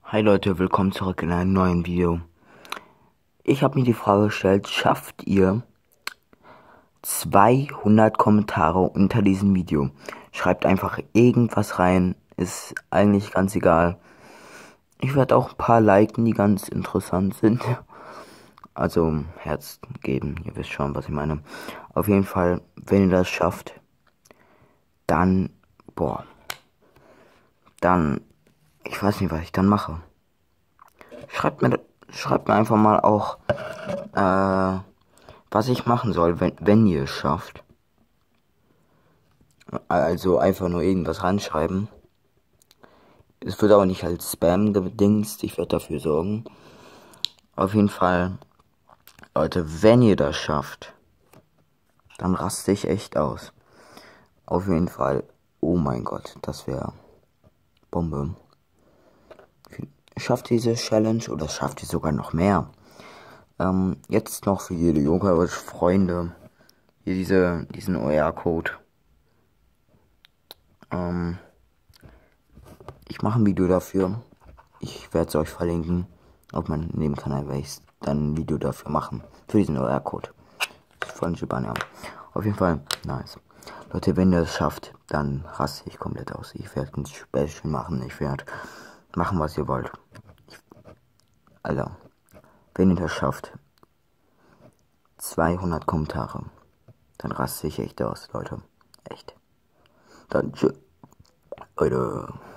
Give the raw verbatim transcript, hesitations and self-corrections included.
Hi Leute, willkommen zurück in einem neuen Video. Ich habe mir die Frage gestellt, schafft ihr zweihundert Kommentare unter diesem Video? Schreibt einfach irgendwas rein, ist eigentlich ganz egal. Ich werde auch ein paar liken, die ganz interessant sind. Also Herz geben, ihr wisst schon, was ich meine. Auf jeden Fall, wenn ihr das schafft, dann, boah, dann, ich weiß nicht, was ich dann mache. Schreibt mir, schreibt mir einfach mal auch, äh, was ich machen soll, wenn, wenn ihr es schafft. Also einfach nur irgendwas reinschreiben. Es wird auch nicht als Spam gedingst, ich werde dafür sorgen. Auf jeden Fall, Leute, wenn ihr das schafft, dann raste ich echt aus. Auf jeden Fall, oh mein Gott, das wäre Bombe. Schafft diese Challenge oder schafft ihr sogar noch mehr? Ähm, jetzt noch für jede Yoga-Freunde hier diese, diesen O R-Code. Ähm, ich mache ein Video dafür. Ich werde es euch verlinken. Auf meinem Nebenkanal werde ich dann ein Video dafür machen. Für diesen O R-Code. Von Gibania. Auf jeden Fall, nice. Leute, wenn ihr es schafft, dann raste ich komplett aus. Ich werde ein Special machen. Ich werde machen, was ihr wollt. Ich, Alter, wenn ihr das schafft, zweihundert Kommentare, dann raste ich echt aus, Leute. Echt. Dann tschüss. Leute.